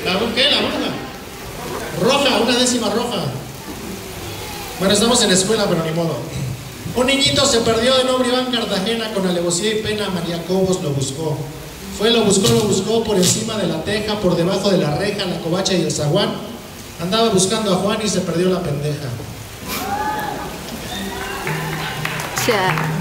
¿Qué? La bruja. Roja, una décima roja. Bueno, estamos en la escuela, pero ni modo. Un niñito se perdió de nombre Iván Cartagena, con alevosía y pena María Cobos lo buscó. Lo buscó por encima de la teja, por debajo de la reja, la covacha y el zaguán. Andaba buscando a Juan y se perdió la pendeja. Ya.